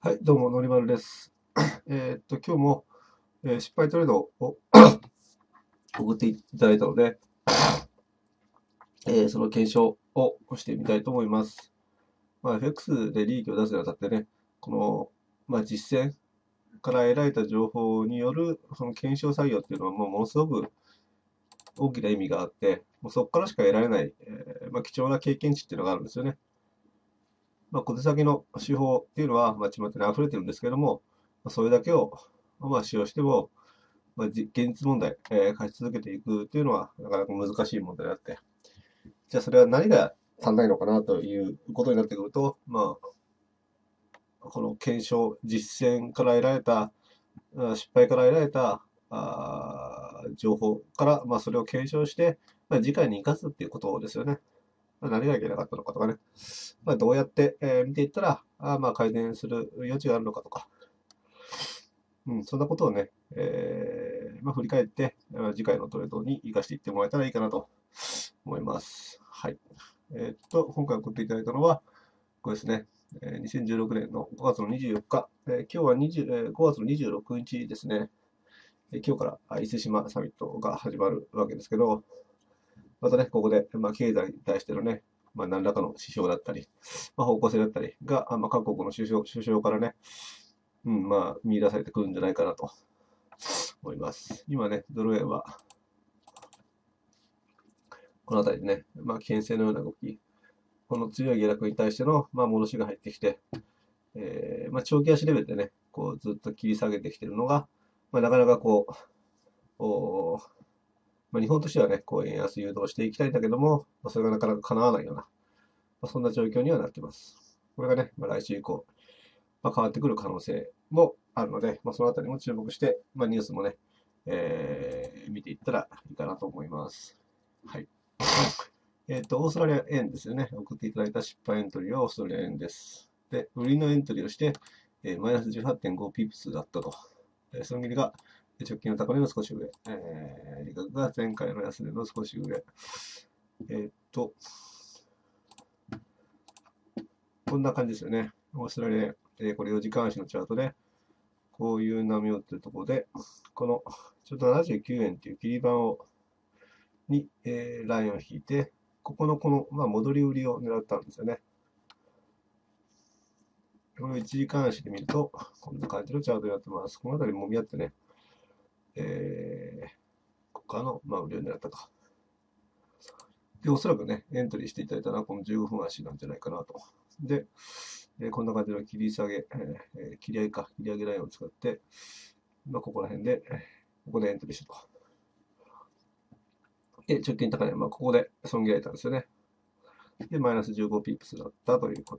はい、どうも、のりまるです。今日も、失敗トレードを送っていただいたので、その検証をしてみたいと思います。FX で利益を出すにあたってね、この、実践から得られた情報によるその検証作業っていうのはものすごく大きな意味があって、もうそこからしか得られない、貴重な経験値っていうのがあるんですよね。小手先の手法っていうのは、巷に溢れてるんですけども、それだけを、使用しても、現実問題、勝ち続けていくというのは、なかなか難しい問題であって、じゃあそれは何が足んないのかなということになってくると、この検証、実践から得られた、失敗から得られた情報から、それを検証して、次回に生かすっていうことですよね。何がいけなかったのかとかね。どうやって、見ていったら、改善する余地があるのかとか、そんなことをね、振り返って、次回のトレードに活かしていってもらえたらいいかなと思います。はい。今回送っていただいたのは、これですね。2016年の5月の24日、今日は5月の26日ですね。今日から伊勢志摩サミットが始まるわけですけど、またね、ここで、経済に対してのね、何らかの指標だったり、方向性だったりが、各国の首相からね、見出されてくるんじゃないかなと思います。今ね、ドル円はこのあたりでね、牽制のような動き、この強い下落に対しての、戻しが入ってきて、長期足レベルでね、こうずっと切り下げてきているのが、なかなかこう、日本としてはね、こう円安誘導していきたいんだけども、それがなかなか叶わないような、そんな状況にはなっています。これがね、来週以降、変わってくる可能性もあるので、そのあたりも注目して、ニュースもね、見ていったらいいかなと思います。はい。オーストラリア円ですよね。送っていただいた失敗エントリーはオーストラリア円です。で、売りのエントリーをして、マイナス18.5ピープスだったと。その切りが直近の高値の少し上。利確が前回の安値の少し上。えーっと、こんな感じですよね。オーストラリア円、これ4時間足のチャートで、こういう波を打ってるところで、このちょっと79円っていう切り板に、ラインを引いて、ここの戻り売りを狙ったんですよね。これを1時間足で見ると、こんな感じのチャートになってます。この辺りもみ合ってね、ここからの、売りを狙ったと。で、おそらくね、エントリーしていただいたのはこの15分足なんじゃないかなと。で、こんな感じの切り下げ、切り上げラインを使って、ここら辺で、ここでエントリーしたと。で、直近高値、ここで損切られたんですよね。で、マイナス15ピープスだったということ。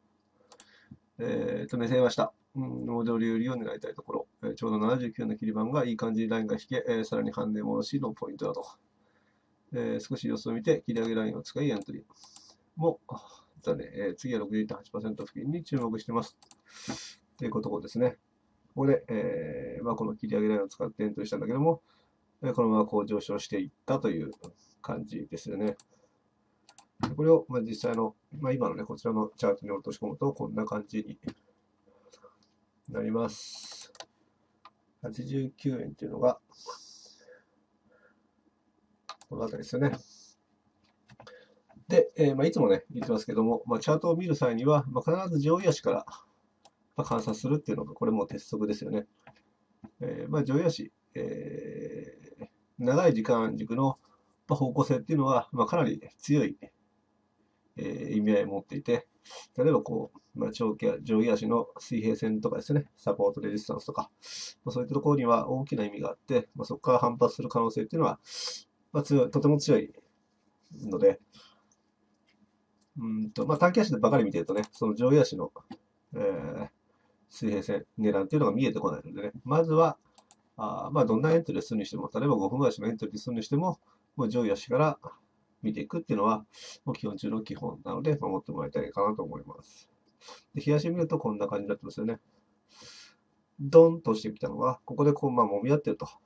目線は下。戻り売りを狙いたいところ。ちょうど79の切り板がいい感じにラインが引け、さらに半値戻しのポイントだと。少し様子を見て、切り上げラインを使いエントリーも残念。次は 61.8% 付近に注目しています。ということですね。ここで、この切り上げラインを使ってエントリーしたんだけども、このままこう上昇していったという感じですよね。これを、実際の、今のね、こちらのチャートに落とし込むと、こんな感じになります。89円っていうのが、このあたりですよね。で、いつもね、言ってますけども、チャートを見る際には、必ず上位足から、観察するっていうのが、これも鉄則ですよね。上位足、長い時間軸の方向性っていうのは、かなり強い、意味合いを持っていて、例えばこう、上位足の水平線とかですね、サポートレジスタンスとか、そういったところには大きな意味があって、そこから反発する可能性っていうのは、とても強いので、短期足でばかり見てるとね、その上位足の、水平線、値段っていうのが見えてこないのでね、まずは、どんなエントリーするにしても、例えば5分足のエントリーするにしても、もう上位足から見ていくっていうのは、もう基本中の基本なので、守ってもらいたいかなと思います。で、冷やし見るとこんな感じになってますよね。ドンとしてきたのは、ここでこう、揉み合ってると。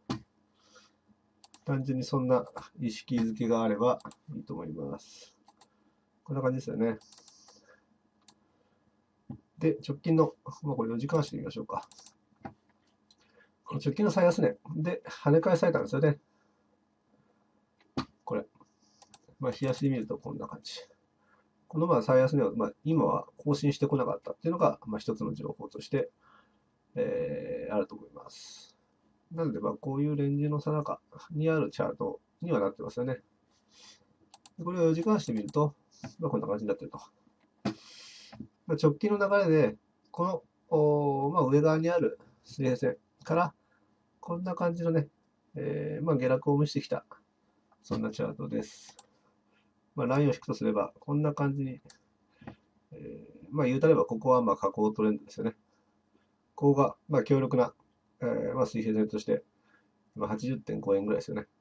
単純にそんな意識づけがあればいいと思います。こんな感じですよね。 で、直近の、これ4時間足で見ましょうか。この直近の最安値で跳ね返されたんですよね。これ。日足で見るとこんな感じ。この最安値を、今は更新してこなかったっていうのが、一つの情報として、あると思います。なので、こういうレンジのさなかにあるチャートにはなってますよね。これを4時間足で見ると、こんな感じになってると。直近の流れで、この、上側にある水平線から、こんな感じのね、下落を無視してきた、そんなチャートです。ラインを引くとすれば、こんな感じに、言うたれば、ここは下降トレンドですよね。ここが、強力な、水平線として、80.5 円ぐらいですよね。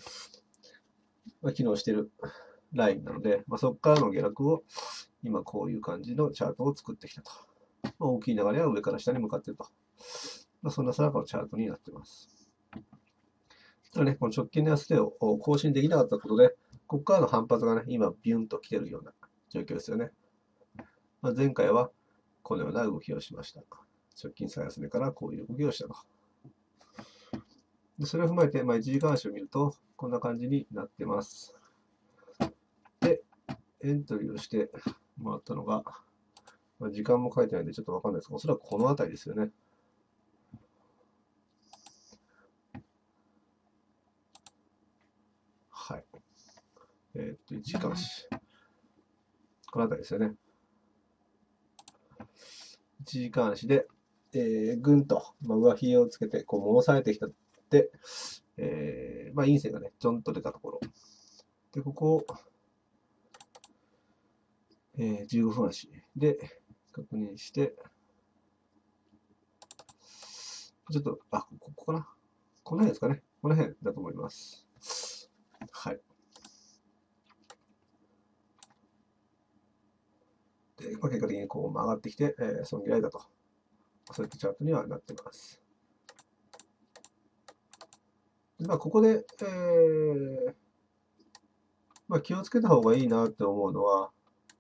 機能しているラインなので、そこからの下落を、今こういう感じのチャートを作ってきたと。大きい流れは上から下に向かっていると。そんなさなかのチャートになっています。ただね、この直近の安値を更新できなかったことで、ここからの反発がね、今ビュンと来ているような状況ですよね。前回はこのような動きをしました。直近最安値からこういう動きをしたと。でそれを踏まえて、1時間足を見ると、こんな感じになってます。で、エントリーをしてもらったのが、時間も書いてないんでちょっとわかんないですが、おそらくこの辺りですよね。はい。1時間足。この辺りですよね。1時間足で、ぐんと、上髭をつけて、戻されてきたって、陰線がね、ちょんと出たところ。で、ここを、15分足で確認して、ちょっと、ここかな。この辺ですかね。この辺だと思います。はい。で、結果的に曲がってきて、損切られたと。そういったチャートにはなっています。でここで、気をつけた方がいいなって思うのは、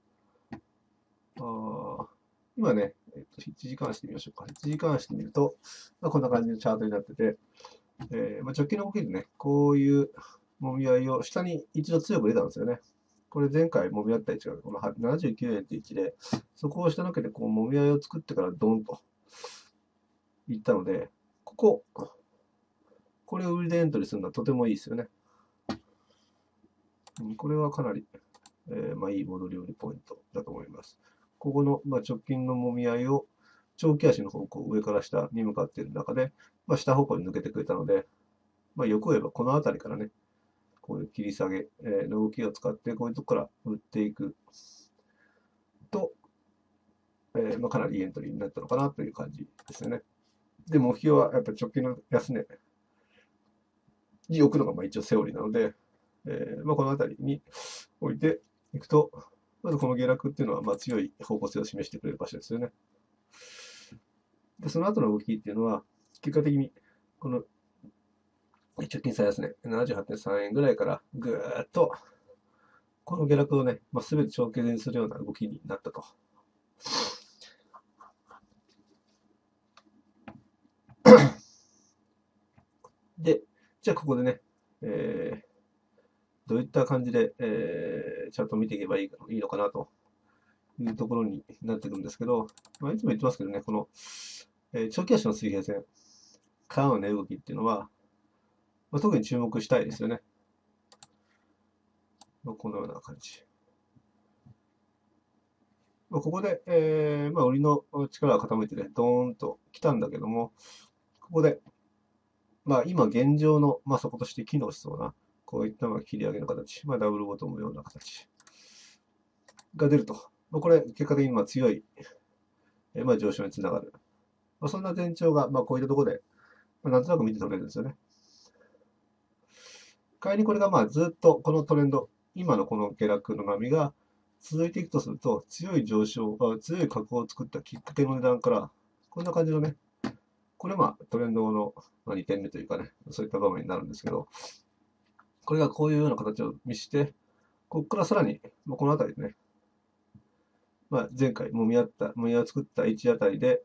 今ね、1時間足で見ましょうか。1時間足で見ると、こんな感じのチャートになってて、直近の動きでね、こういう揉み合いを下に一度強く出たんですよね。これ前回揉み合った位置がこの79円って位置で、そこを下抜けて揉み合いを作ってからドンといったので、これを売りでエントリーするのはとてもいいですよね。これはかなり、いい戻り売りポイントだと思います。ここの、直近の揉み合いを長期足の方向、上から下に向かっている中で、下方向に抜けてくれたので、欲を言えばこの辺りからね、こういう切り下げの動きを使って、こういうとこから売っていくと、かなりいいエントリーになったのかなという感じですよね。で、目標はやっぱり直近の安値に置くのが一応セオリーなので、この辺りに置いていくと、まずこの下落っていうのは強い方向性を示してくれる場所ですよね。で、その後の動きっていうのは、結果的に、この直近最安値、78.3 円ぐらいからぐーっと、この下落をね、すべて長期にするような動きになったと。で、じゃあここでね、どういった感じで、チャートを見ていけばいいのかなというところになってくるんですけど、いつも言ってますけどね、この、長期足の水平線からの値動きっていうのは、特に注目したいですよね。このような感じ。ここで、売りの力が傾いてね、ドーンと来たんだけども、ここで、今現状の、底として機能しそうな、こういった切り上げの形、ダブルボトムのような形が出ると。これ、結果的に強い、上昇につながる。そんな前兆が、こういったところで、なんとなく見て取れるんですよね。仮にこれがずっとこのトレンド、今のこの下落の波が続いていくとすると、強い上昇、強い下降を作ったきっかけの値段から、こんな感じのね、これトレンドの2点目というかね、そういった場面になるんですけど、これがこういうような形を見して、ここからさらに、この辺りでね、 前回もみ合を作った位置あたりで、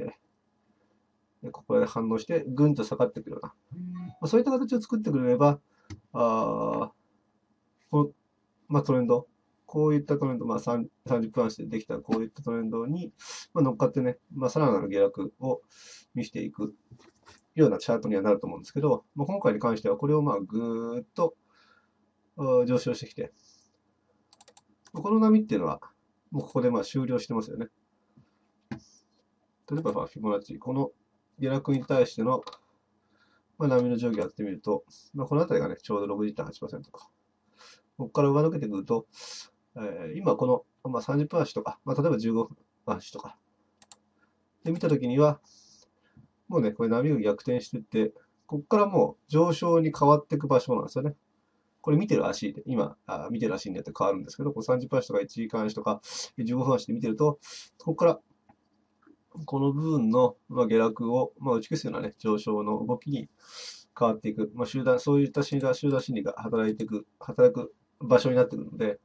ここで反応して、ぐんと下がってくるような、そういった形を作ってくれれば、あこの、トレンド、こういったトレンド、30分足でできたこういったトレンドに、乗っかってね、さらなる下落を見せていくようなチャートにはなると思うんですけど、今回に関してはこれをぐーっと上昇してきて、この波っていうのは、もうここで終了してますよね。例えばフィボナッチ、この下落に対しての、波の定規をやってみると、この辺りがね、ちょうど 60.8% か。ここから上抜けてくると、今この、30分足とか、例えば15分足とか、で見たときには、もうね、これ波が逆転していって、ここからもう上昇に変わっていく場所なんですよね。これ見てる足で、見てる足によって変わるんですけど、こう30分足とか1時間足とか15分足で見てると、ここからこの部分の下落を打ち消すようなね、上昇の動きに変わっていく。そういった集団心理が働く場所になってくるので、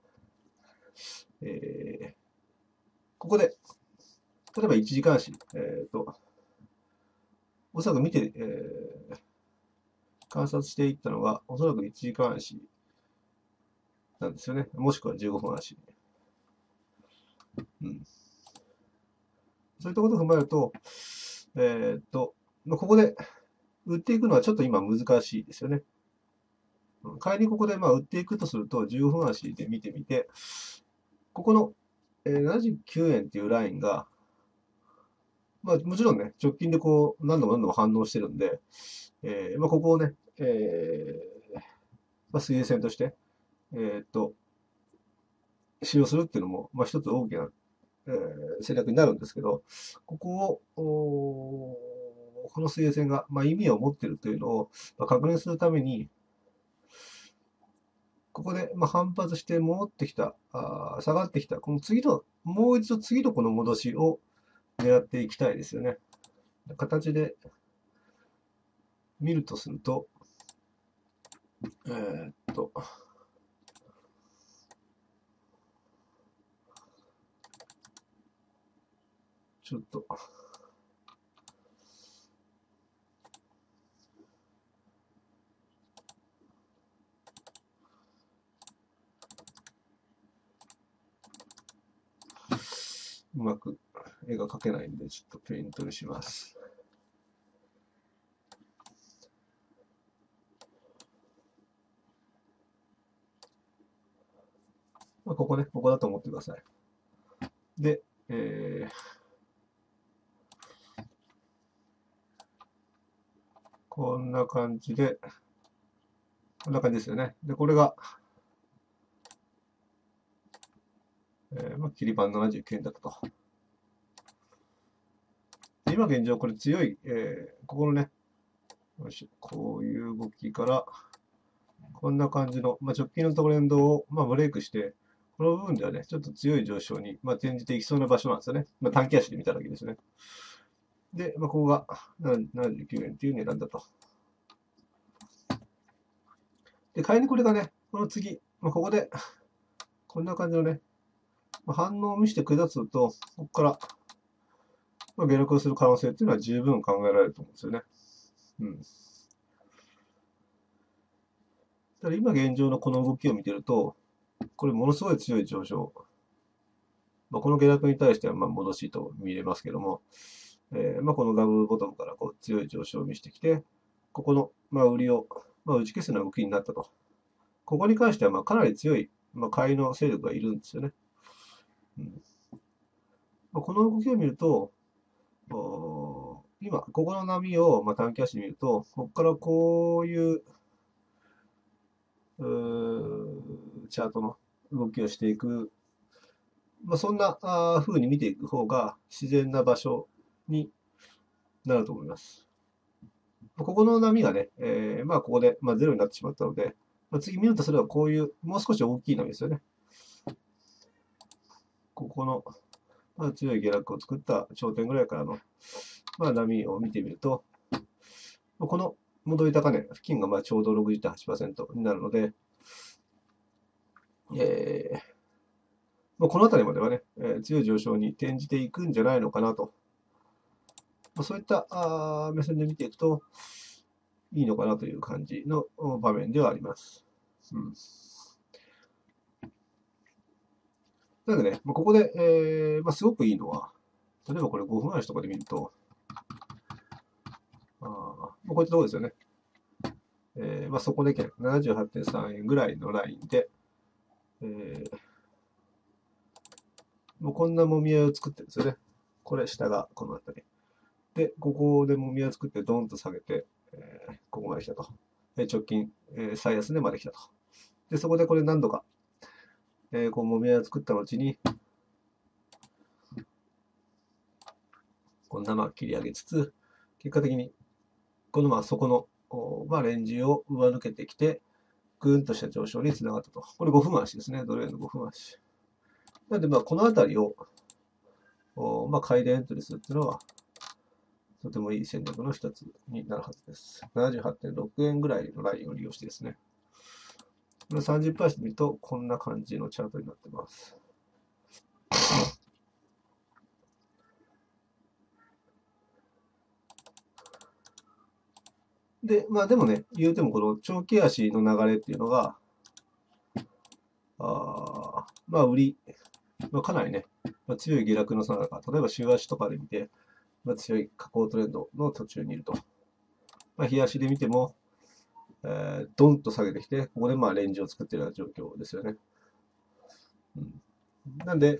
ここで、例えば1時間足、おそらく見て、観察していったのが、おそらく1時間足なんですよね。もしくは15分足。うん。そういったことを踏まえると、ここで売っていくのはちょっと今難しいですよね。仮にここで売っていくとすると、15分足で見てみて、ここの79円っていうラインが、もちろんね、直近でこう、何度も何度も反応してるんで、ここをね、水平線として、使用するっていうのも、一つ大きな、戦略になるんですけど、ここを、この水平線が、意味を持っているというのを、確認するために、ここで、反発して戻ってきた、下がってきた、このもう一度次のこの戻しを狙っていきたいですよね。形で見るとすると、えーっと、ちょっと、うまく絵が描けないんで、ちょっとペイントにします。ここだと思ってください。で、こんな感じで、こんな感じですよね。で、これが、切り板79円だったと。で今現状、これ強い、ここのね、こういう動きから、こんな感じの、直近のトレンドを、ブレイクして、この部分ではね、ちょっと強い上昇に、転じていきそうな場所なんですよね。短期足で見ただけですね。で、ここが79円っていう値段だと。で、仮にこれがね、この次、ここで、こんな感じのね、反応を見せてくださると、ここから、下落をする可能性っていうのは十分考えられると思うんですよね。うん。ただ今現状のこの動きを見てると、これものすごい強い上昇。この下落に対しては戻しと見れますけども、このダブルボトムからこう強い上昇を見せてきて、ここの、売りを、打ち消すような動きになったと。ここに関してはかなり強い、買いの勢力がいるんですよね。うんこの動きを見ると、今、ここの波を短期足で見ると、ここからこういうチャートの動きをしていく、そんな風に見ていく方が自然な場所になると思います。ここの波がね、ここで、ゼロになってしまったので、次見るとすればこういう、もう少し大きい波ですよね。ここの、強い下落を作った頂点ぐらいからの、波を見てみると、この戻り高値付近がちょうど 60.8% になるので、 この辺りまではね、強い上昇に転じていくんじゃないのかなと。そういった目線で見ていくといいのかなという感じの場面ではあります。うん。なのでね、ここで、すごくいいのは、例えばこれ5分足とかで見ると、こういったところですよね。そこで78.3 円ぐらいのラインで、もうこんなもみ合いを作ってるんですよね。これ下がこの辺り。で、ここでもみ合いを作ってドンと下げて、ここまで来たと。直近、最安値まで来たと。で、そこでこれ何度か、こうもみ合いを作った後に、こんな切り上げつつ、結果的に、このそこの、レンジを上抜けてきて、ぐーんとした上昇につながったと。これ5分足ですね。ドル円の5分足。なので、このあたりを、買いでエントリーするっていうのは、とてもいい戦略の一つになるはずです。78.6 円ぐらいのラインを利用してですね。これ30%してみると、こんな感じのチャートになってます。で、でもね、言うてもこの長期足の流れっていうのが、売り、かなりね、強い下落のさなか、例えば週足とかで見て、強い下降トレンドの途中にいると。日足で見ても、ドンと下げてきて、ここでレンジを作っているような状況ですよね。なんで、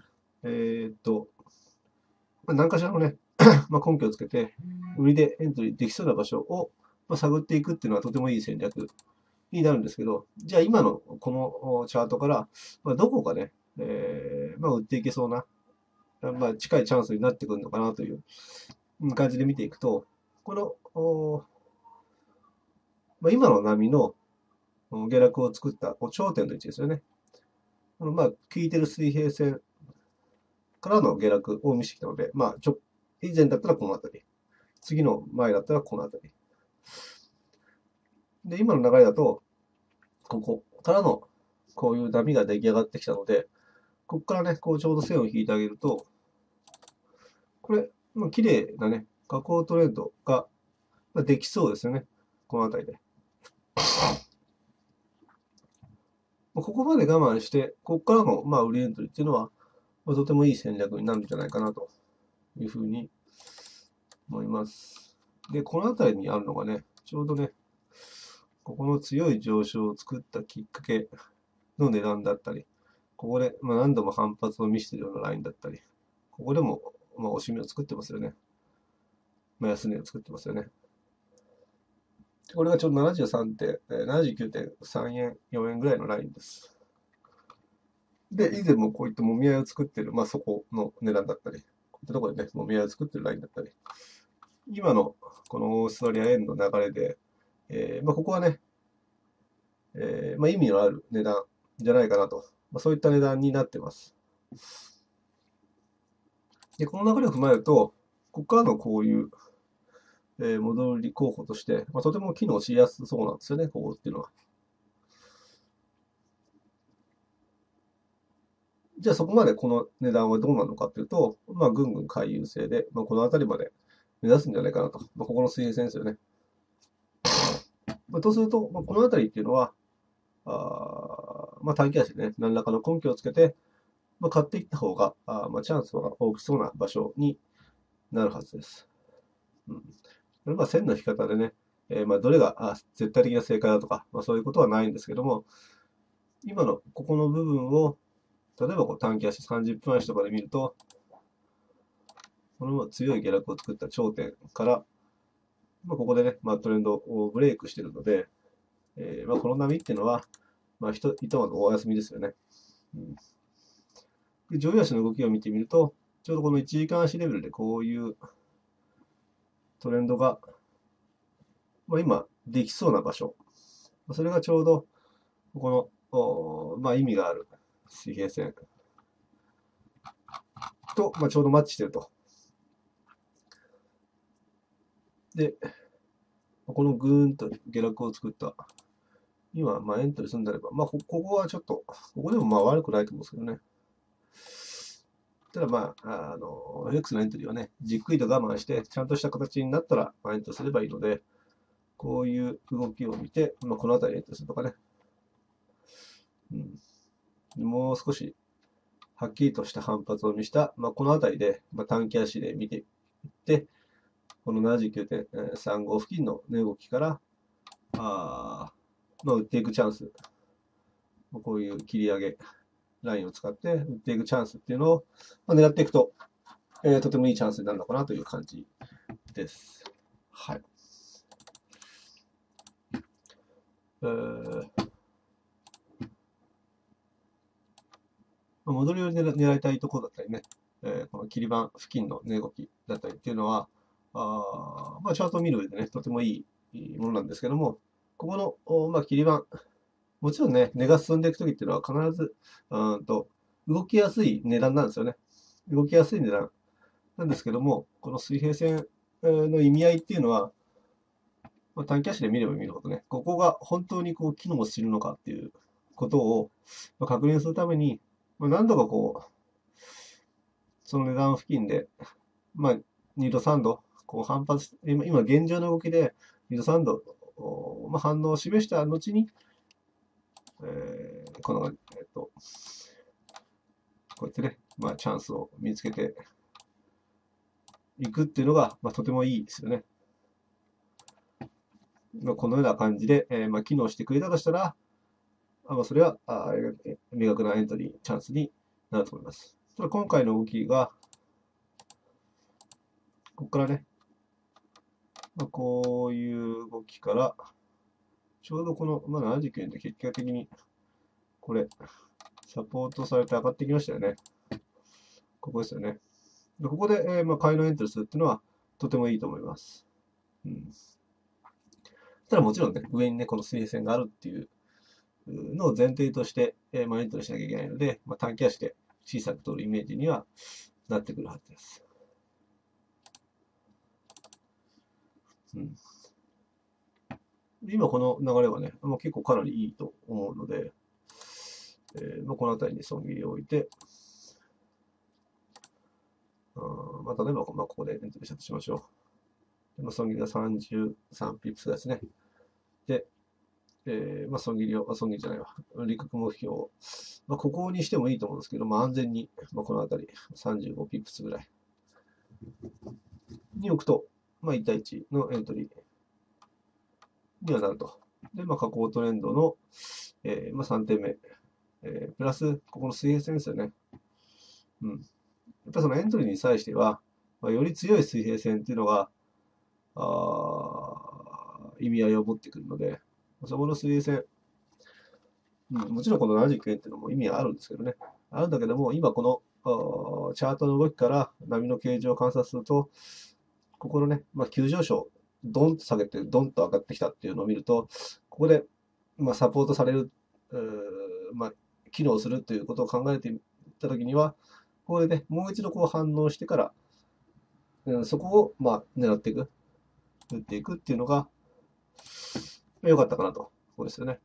何かしらのね、根拠をつけて、売りでエントリーできそうな場所を、探っていくっていうのはとてもいい戦略になるんですけど、じゃあ今のこのチャートから、どこかね、売っていけそうな、近いチャンスになってくるのかなという感じで見ていくと、この、今の波の下落を作った頂点の位置ですよね。効いてる水平線からの下落を見せてきたので、以前だったらこの辺り、次の前だったらこの辺り。で、今の流れだと、ここからのこういう波が出来上がってきたので、ここからね、こうちょうど線を引いてあげると、これ、綺麗なね、下降トレンドができそうですよね。この辺りで。ここまで我慢して、ここからの売りエントリーっていうのは、とてもいい戦略になるんじゃないかなというふうに思います。で、この辺りにあるのがね、ちょうどね、ここの強い上昇を作ったきっかけの値段だったり、ここで何度も反発を見せているようなラインだったり、ここでも押し目を作ってますよね。安値を作ってますよね。これがちょうど79.3円、4円ぐらいのラインです。で、以前もこういったもみ合いを作ってる、そこの値段だったり、こういったところでね、もみ合いを作ってるラインだったり、今のこのオーストラリア円の流れで、ここはね、意味のある値段じゃないかなと、そういった値段になってます。で、この流れを踏まえると、ここからのこういう、戻り候補として、とても機能しやすそうなんですよね、ここっていうのは。じゃあそこまでこの値段はどうなのかというと、ぐんぐん回遊性で、この辺りまで目指すんじゃないかなと。ここの水平線ですよね。とすると、この辺りっていうのは、短期足でね、何らかの根拠をつけて、買っていった方が、チャンスが大きそうな場所になるはずです。これ線の引き方でね、どれが絶対的な正解だとか、そういうことはないんですけども、今のここの部分を、例えば短期足30分足とかで見ると、この強い下落を作った頂点から、ここでね、トレンドをブレイクしているので、この波っていうのは、ひとまずお休みですよね。で上位足の動きを見てみると、ちょうどこの1時間足レベルでこういうトレンドが、今できそうな場所。それがちょうど、この、意味がある水平線と、ちょうどマッチしてると。で、このぐーんと下落を作った。今、エントリーするんであれば、ここはちょっと、ここでも悪くないと思うんですけどね。 ただX のエントリーはね、じっくりと我慢して、ちゃんとした形になったら、エントリーすればいいので、こういう動きを見て、この辺りエントリーするとかね。もう少し、はっきりとした反発を見せた、この辺りで、短期足で見ていって、この 79.35 付近の値動きから、売っていくチャンス、こういう切り上げラインを使って売っていくチャンスっていうのを、狙っていくと、とてもいいチャンスになるのかなという感じです。はい。戻りを狙いたいところだったりね、この切り板付近の値動きだったりっていうのは、チャートを見る上でね、とてもいいものなんですけども、ここの、切り板、もちろんね、値が進んでいくときっていうのは必ず、動きやすい値段なんですよね。動きやすい値段なんですけども、この水平線の意味合いっていうのは、短期足で見れば見るほどね、ここが本当にこう機能するのかっていうことを確認するために、何度かその値段付近で、2度3度、反発、今現状の動きで2度3度、反応を示した後に、この、こうやってね、チャンスを見つけていくっていうのが、とてもいいですよね。このような感じで、機能してくれたとしたら、それは明確なエントリー、チャンスになると思います。ただ今回の動きが、ここからね、こういう動きから、ちょうどこの、79円で結果的に、これ、サポートされて上がってきましたよね。ここですよね。でここで、買いのエントリーするっていうのは、とてもいいと思います。ただもちろんね、上にね、この水平線があるっていうのを前提として、エントリーしなきゃいけないので、短期足で小さく取るイメージにはなってくるはずです。今この流れはね、結構かなりいいと思うので、この辺りに損切りを置いて、例えば、ここでエントリーしたとしましょう。損切りが33ピップスですね。で、損切りじゃないわ。利確目標を、ここにしてもいいと思うんですけど、安全に、この辺り、35ピップスぐらいに置くと、1対1のエントリーにはなると。で、下降トレンドの、3点目、プラス、ここの水平線ですよね。やっぱりそのエントリーに際しては、より強い水平線っていうのが、意味合いを持ってくるので、そこの水平線、もちろんこの79円っていうのも意味はあるんですけどね。あるんだけども、今このチャートの動きから波の形状を観察すると、ここのね、急上昇、ドンと下げて、ドンと上がってきたっていうのを見ると、ここで、サポートされる、機能するということを考えていったときには、ここでね、もう一度反応してから、そこを、狙っていく、打っていくっていうのが、良かったかなと。ここですよね。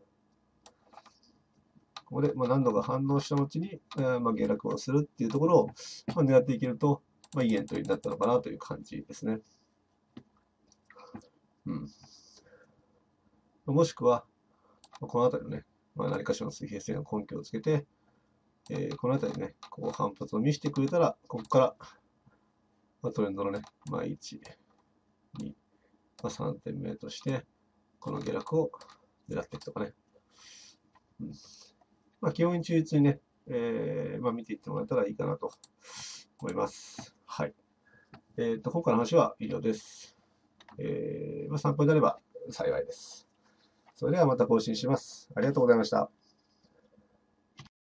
ここで、何度か反応した後に、下落をするっていうところを、狙っていけると、いいエントリーになったのかなという感じですね。もしくは、この辺りのね、何かしらの水平線の根拠をつけて、この辺りね、反発を見せてくれたら、ここから、トレンドのね、1、2、3点目として、この下落を狙っていくとかね。基本中立にね、見ていってもらえたらいいかなと思います。はい。今回の話は以上です。参考になれば幸いです。それではまた更新します。ありがとうございました。